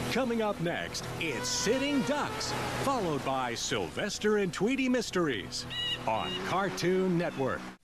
Coming up next, it's Sitting Ducks, followed by Sylvester and Tweety Mysteries on Cartoon Network.